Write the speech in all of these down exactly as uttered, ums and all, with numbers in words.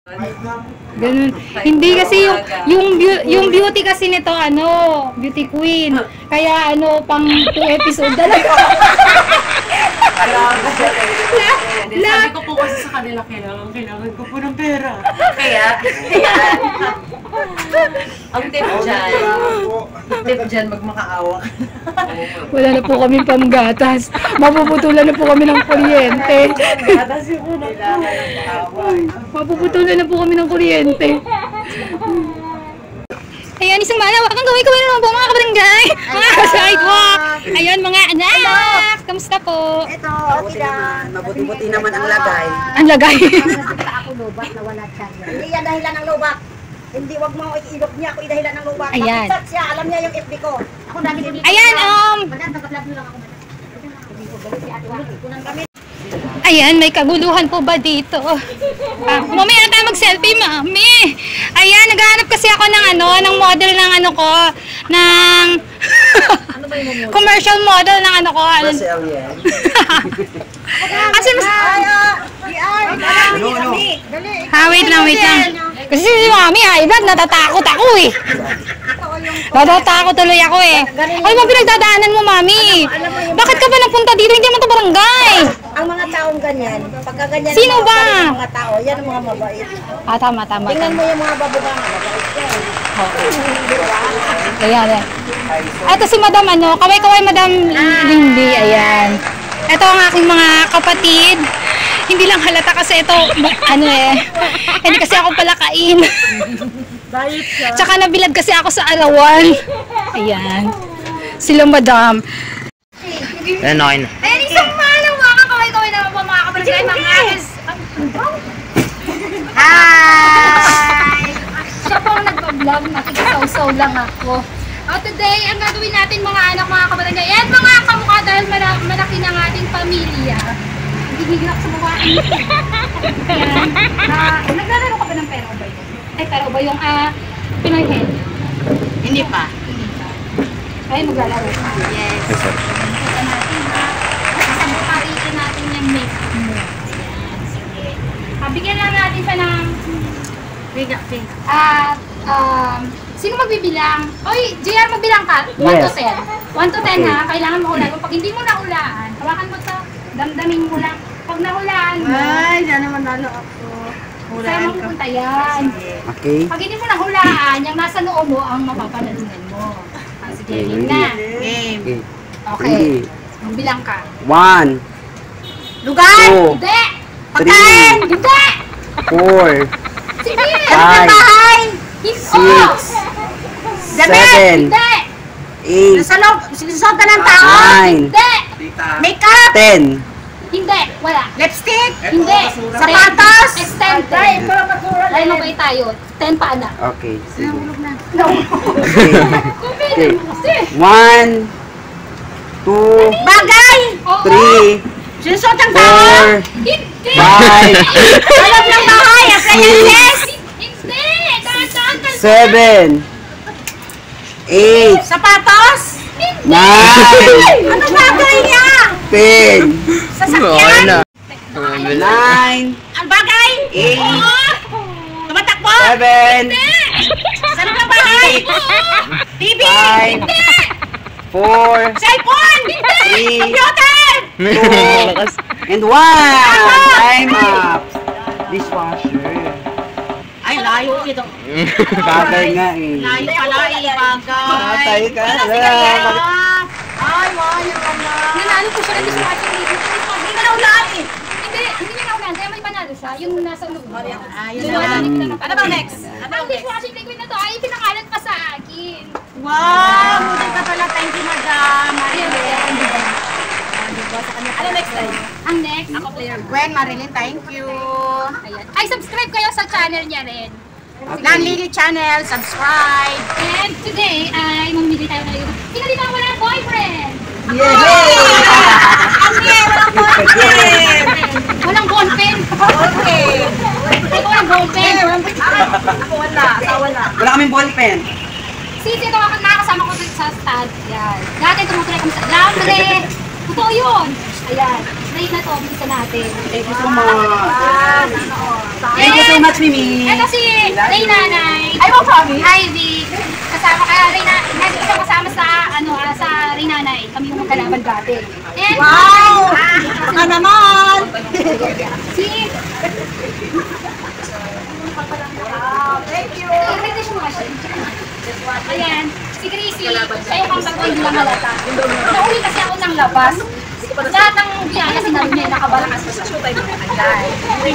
Ganun. Hindi kasi yung yung yung beauty kasi nito ano, beauty queen. Kaya ano pang two episode talaga. Sabi ko po kasi sa kanila, kailangan, kailangan ko po ng pera. Kaya, kaya, ang tip dyan, tip dyan, magmakaawa. Wala na po kami panggatas. Mapuputulan na po kami ng kuryente. Mapuputulan na po kami ng kuryente. Ayan, isang malawak ang gawin ko na naman po mga kabarangay. Mga ka-sidewalk. Ayun mga anak. Kamusta po? Ito, okay lang. Mabuti-buti naman ang lagay. Ang lagay. Ako lubat na wala siya. Hindi yan dahilan ng lubat. Hindi, wag mo i-ilog niya ako dahilan ng lubat. Ayan. Makita siya, alam niya yung F B ko. Ako dami din. Ayan, um. Madam, taga-vlog niyo lang ako. Ayan, may kaguluhan po ba dito? Ah, mamaya tayo mag-selfie, mami. Ayan, naghahanap kasi ako ng ano, ng model ng ano ko, ng commercial model ng ano ko. Ano? Kasi mas... Ha, wait lang, wait lang. Kasi si mami, ha, iba, natatakot ako eh. Natatakot tuloy ako eh. Ano mo pinagdadaanan mo, mami? Bakit ka ba napunta dito? Hindi naman ito barangay. Ang mga taong ganyan, pagka ganyan Sino ang ba? mga, mga tao, yan ang mga mabait. Ah, tama, tama. Tingnan tama. mo yung mga babugang, mabait yan. Ayan, ayan. Ito si Madam, ano, kaway-kaway Madam Lindy, ayan. Ito ang aking mga kapatid. Hindi lang halata kasi ito, ano eh, hindi kasi ako palakain. Tsaka nabilad kasi ako sa arawan. Ayan. Sila Madam. Ayan, okay na. Ayan, isang malawakan kaway-kaway naman po mga kapatid. Ay, mga is... Hi! Siya po ang nagpa-vlog, nakikisaw-saw lang ako. Oh, today, ang gagawin natin mga anak, mga kapatid. Ayan, mga kamukha dahil malaki ng ating pamilya. Gigigil ako sa babae. Ayan. Uh, naglalaro ka ba ng pera ba yun? Ay, pera ba yung uh, Pinoy head? Hindi pa. Hindi pa. Ay, maglalaro ka. Yes. Ito natin ha. Sabukarin natin yung makeup mo. Ayan, sige. Uh, bigyan lang natin siya ng... Biga, biga. At, um, sino magbibilang? Oy, J R, magbilang ka? one to ten. one to ten ha, kailangan mo hulaan. Pag hindi mo nahulaan, hawakan mo sa damdamin mo lang. Pag nahulaan mo, Ay, dyan naman lalo ako. saan mo pupunta yan? Okay. Pag hindi mo nahulaan, yung nasa noo mo ang mapapanalunan mo. Ah, sige, game na. Game. Okay. Okay. Magbilang ka. One, Lugar! Two. Hindi! Three. Pagkain! Hindi! four, Sige! Five. Bahay! Hindi! six, seven, Hindi! eight, Sa loob, sinusuot ka ng tao. nine, Hindi! Makeup, ten, Hindi! Wala! lipstick, Hindi! sapatos. Extend! Dahil mabay tayo. Ten pa anak. okay, sige. No! Okay. One, two, bagay, Oo. three, sinusuot ng tao. four, Hindi! five, Alam ng bahay, appliances, Hindi! Dahan-dahan ka! seven, eight, sapatos. nine, Ano bagay niya? ten, Sasakyan, nine, ang bagay, eight, tumatakbo, seven, sarap ng bahay, T V, five, four, cellphone, three, computer, two, and one. Time up. Dishwasher. ay layo ito, Bagay nga eh. layo pala, ibagay, Patay ka. ay wala ka na, Nanalo po siya ng dishwashing liquid. hindi ka na ulaan eh. Hindi! Hindi niya naulan. Kaya may panalo siya. Yung nasa loob. Ayun Yung na wala lang. liquid na Ano bang next? Ano Ang bang next? dishwashing liquid na to ay pinakalat pa sa akin. Wow, buti ka pala, thank you madam. Ayun, Marilyn. ayun. Ano next time? Ang next, ako po. Gwen, Marilyn, thank you. Ayan. Ay, subscribe kayo sa channel niya rin. Lan Lily Channel, subscribe. And today ay mamili tayo ngayon. Sino dito ang walang boyfriend? Ang yeah, walang boyfriend. Walang ballpen. Okay. Ay, walang ballpen. Ako wala, sa wala. Wala kaming ballpen. Sisi, ito ako nakakasama ko sa stud. Yan. Dati tumutulay kami sa laundry. Totoo yun. Ayan. Straight na to, bisa natin. Thank you so much. Ayan. Thank you so much, Mimi. Ito si Ray Nanay. Ay, mo kami. Ivy. Kasama kaya Ray Nanay. Nandito siya kasama sa, ano, ah, sa Ray Nanay. Kami yung magkalaban dati. And, Wow! Baka naman! si... Thank you! Ito, British mo siya. Ayan. Si Gracie. Siya yung pang hindi lang halata. Nauli kasi ako ng labas. Lahat ng biyaya sinabi niya nakabalakas ko sa showtime ng kanday.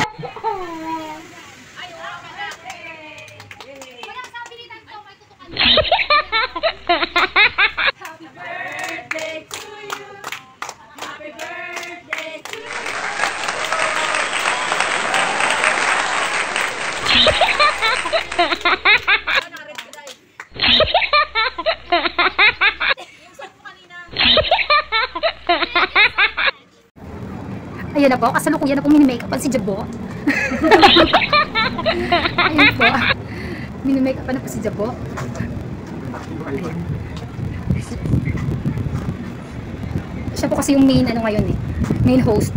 Happy birthday to you. Happy birthday to you. Ayan na po, kasalukuyan na po mini-makeupan si Jabo. Ayan po. Mini-makeupan na po si Jabo. Ayan. Siya po kasi yung main ano ngayon eh. Main host.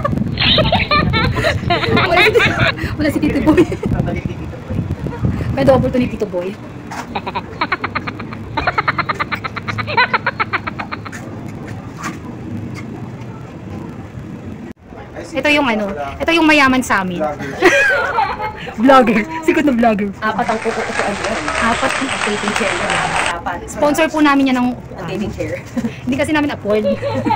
Wala si Tito, wala si Tito Boy. May double to ni Tito Boy. Ito yung ano, ito yung mayaman sa amin. Vlogger, sikat na vlogger. Apat ang kukukukuan niya. Apat Ang taping chair niya. Apat. sponsor po namin yan ng Ang taping chair. hindi kasi namin afford.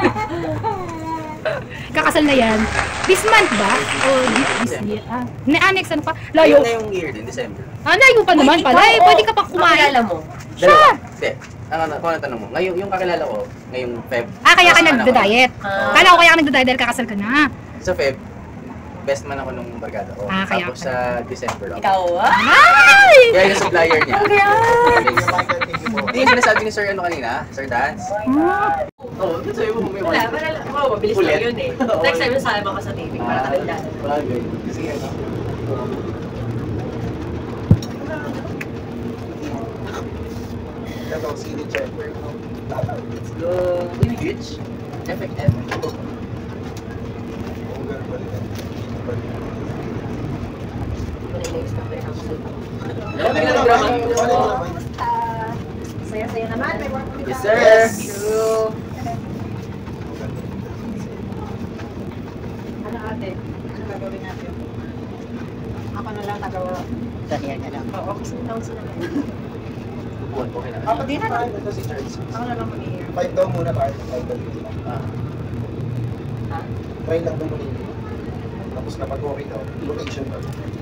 Kakasal na yan. This month ba? O this year? Ah, na ah, next ano pa? Layo. Ayun na yung year din, December. Ah, layo pa naman pala. Eh, pwede ka pa kumain. Kakilala mo. Siya! Hindi. Ang ano, kung ano tanong mo, ngayong yung kakilala ko, ngayong Feb. Ah, kaya ka best man ako. nagda-diet. Ah. Kala ko kaya ka nagda-diet dahil kakasal ka na. Sa Feb, best man ako nung barkada ko. Ah, kaya Tapos pala. sa December ako. Ikaw, ah? Ay! Kaya yung supplier niya. Congrats! Hindi yung sinasabi ni Sir ano kanina, Sir Dance. Ah, Oo, oh, sa'yo mo may Wala, wala. Oo, mabilis lang Ulit. yun eh. Next time, sama ka sa taping para katandaan. Bagay. Kasi ano. Ito, sili checker. Let's go. Uy, Gitch. Epic, epic. Ugar pa rin. Saya-saya naman. May work with Yes, us. sir. True. Ano ate? Ano gagawin natin? Ako na lang tagawa. Kaya ka lang. Oo, kasi taon sila. Buwan, okay na. Apat din na ito si Charles. Ako na lang mag-i-air. Five daw muna tayo. Five daw muna. Ah. Ha? Try lang daw muna. Tapos kapag okay daw, rotation daw.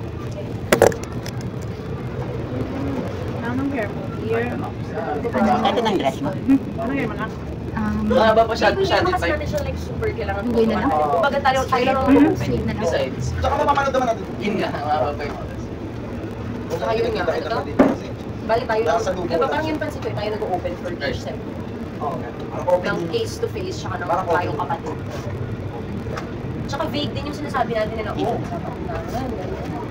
Anong hair mo? Ear? Ito ng dress mo. Anong hair mo na? um, Mahaba pa siya, siya din Kasi type. natin siya like super kailangan Uwi na lang? Kumbaga tayo tayo lang Mhm, straight na lang. Besides, Tsaka mapapanood naman natin. yun nga, mahaba pa yung oras. Tsaka yun nga, Tayo ito? naman din kasi. Bali tayo, Nasa lubo diba lang parang siya. yun pansin ko, tayo nag-open for Right. each set. Oo, nga. Parang open Ng yung- face to face, tsaka ng Parang tayong open. kapatid. Tsaka vague din yung sinasabi natin nila, oh, na, ganyan.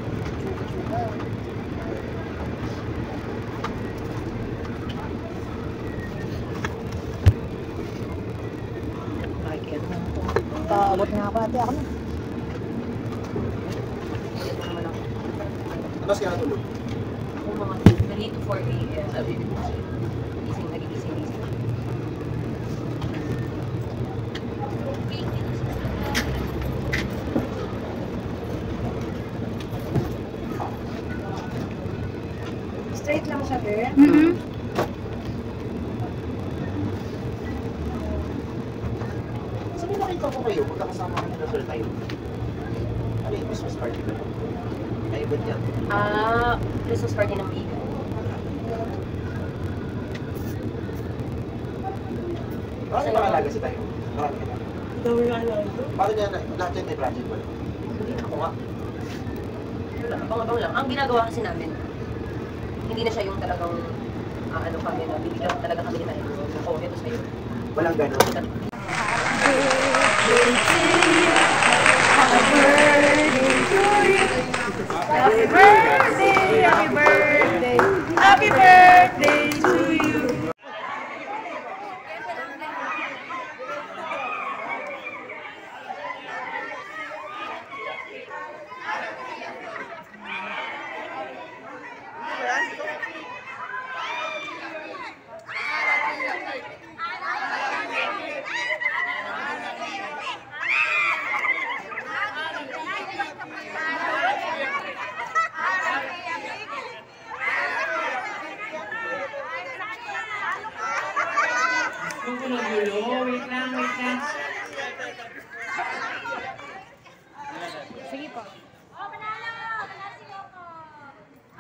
Paabot nga pa ate ako na. Ulit na naman ako. Tapos kaya natulog. Kung mga three to four a m. Sabi ko. Gising, nagigising, gising. Vague din yung sinasabi. Straight lang siya, girl. Mhm. Saan yung nakita ko kayo? Pagkakasama kami na sir tayo. Ano yung Christmas party na? Kayo ba niya? Ah, Christmas party ng Biga. Bakit nakalaga si tayo? Marami ka na. Dami nga lang. Paano niya na lahat yan may project ba? Hindi ako nga. Wala, abang-abang lang. Ang ginagawa kasi namin, hindi na siya yung talagang ah, ano kami na, bibigyan talaga kami ni Tayo. Oo, ito sa'yo. Walang gano'n. Happy birthday! Happy birthday! Happy birthday to you!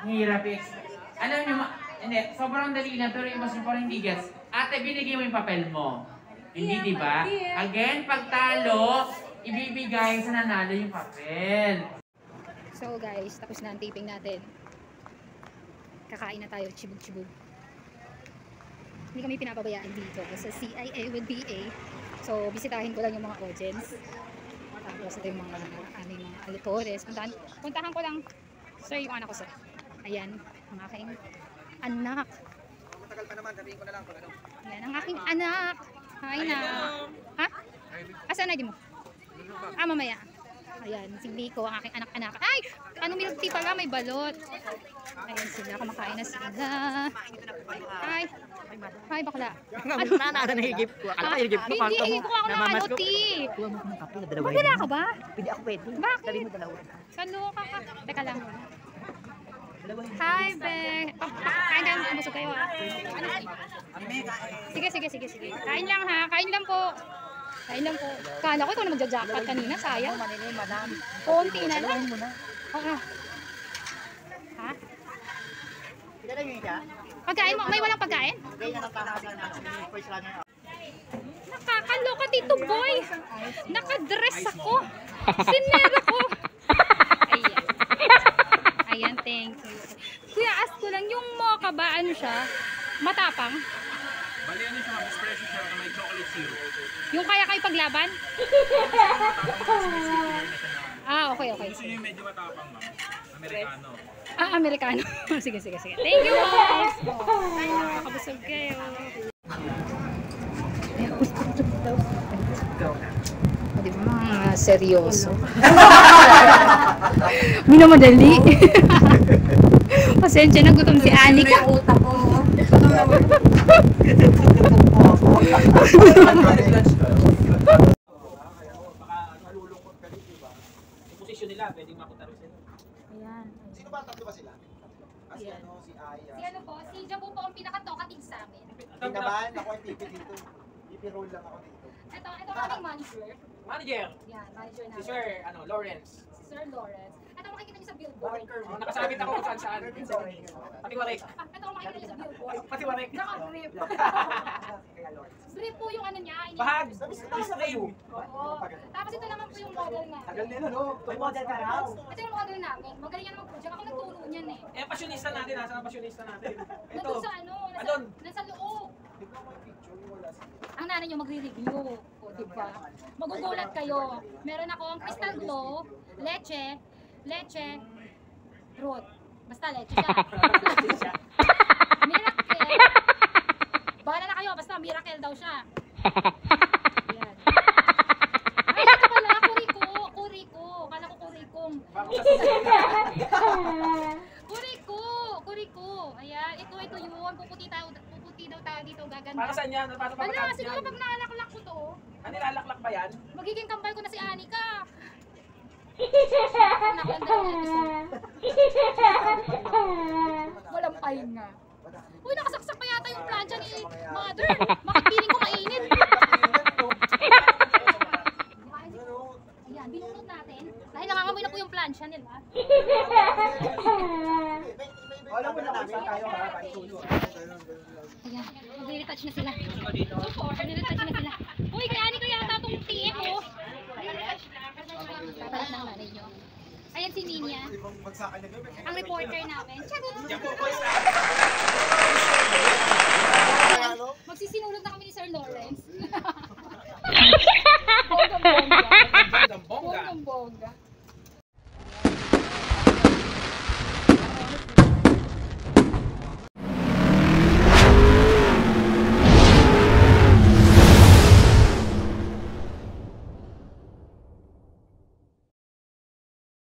Ang hirap eh. Alam nyo, ma- hindi, sobrang dali lang, pero yung mas parang hindi gets. Ate, binigay mo yung papel mo. Hindi, di ba? Again, pag talo, ibibigay sa nanalo yung papel. So guys, tapos na ang taping natin. Kakain na tayo, chibug-chibug. Hindi kami pinapabayaan dito sa C I A with B A. So, bisitahin ko lang yung mga audience. Tapos ito yung mga aming mga alutores. Puntahan, puntahan ko lang, sir, yung anak ko, sir. Ayan, ang aking anak. Matagal pa naman, sabihin ko na lang kung ano. Ayan, ang aking anak. Hi na. Ha? Asan na di mo? Ah, mamaya. Ayan, si Nico, ang aking anak-anak. Ay! Ano milk tea pala? May balot. Ayan sila, kumakain na sila. Ay! Ay, bakla. Ano? Nana na higip ko. Alam ko higip ko. Hindi, higip ko ako ng ano, tea. Kuha mo ng kape na dalawa. Magdala ka ba? Pwede ako pwede. Bakit? Sabi mo dalawa. Kaloka ka. Teka lang. Hi, Be. Oh, kain lang. Busog kayo, ha? Sige, sige, sige, sige. Kain lang, ha? Kain lang po. Kain lang po. Kala ko ikaw na magja-jackpot kanina. Sayang. Konti na lang. Oo. Ha? Pwede lang yun siya. Pagkain mo? May walang pagkain? Kaya na lang panahasan na. First lang yun. Nakakaloka, Tito Boy. Nakadress ako. Sinero ko. Ayan. Ayan, thank you. Kuya, ask ko lang, yung mocha ba, ano siya? Matapang? Bali, ano siya, mas pressure siya na may chocolate syrup. Yung kaya kayo paglaban? Ah, okay, okay. Gusto niyo yung medyo matapang, ma'am? Amerikano. Ah, Amerikano. Sige, sige, sige. Thank you, guys. Ay, nakakabusog kayo. O, di ba mga seryoso? Minamadali. Pasensya na, gutom si Anika. Yung posisyon nila, pwedeng mapunta rin sila. Ayan. Sino ba? Tatlo ba sila? Ah, si Ayan. ano, si Aya. Si ano po, si Jabu po ang pinaka-talkative sa amin. Kinabahan ako ang pipi dito. Pipi-roll lang ako dito. Ito, ito ang aming manager. Manager, Yan, manager si namin. Sir ano, Lawrence. Si Sir Lawrence. Ito ang makikita niyo sa billboard. Oh, nakasabit ako kung saan saan. Pati warik. Ah, ito ang makikita niyo sa billboard. Pati warik. Naka-brief. Brief po yung ano niya. ini- Bahag. Isa kayo. Oo. Tapos ito naman po yung model namin. Tagal nila, no? May model ka raw. Ito yung model namin. Magaling yan mag-project. Ako nagturo niyan eh. Eh, pasyonista natin. Nasaan ang pasyonista natin? Ito. Nandun sa ano, nasa, Andun. nasa loob. Tignan mo yung picture, wala sila. Ang nanay niyo magre-review. O, diba? Magugulat kayo. Meron ako ang Crystal Glow, leche, leche, root. Basta leche siya. Miracle. Bahala na kayo, basta miracle daw siya. Yan. Ay, ito pala, kuriko, kuriko. Kala ko kurikong. Kuriko, kuriko. Ayan, ito, ito yun. Puputi tayo, puputi daw tayo dito, gaganda. Para saan yan? Para pa Ala, siguro pag naalak-lak ko to, Ano, nilalaklak ba yan? magiging kambal ko na si Anika. Nakanda yung episode. Walang pahinga. Uy, nakasaksak pa yata yung plancha ni Mother. Makipiling ko mainit. Ayan, binunod natin. Dahil nangangamoy na po yung plancha nila. Alam mo na namin tayo ha, Ayan, magre-retouch na sila. Opo, magre-retouch na sila. Uy, kay Anika yata itong T M o. Papalat ng nanay nyo. Ayan si Ninya. Ang reporter namin. Magsisinulog na kami ni Sir Lawrence. Bonggang-bongga.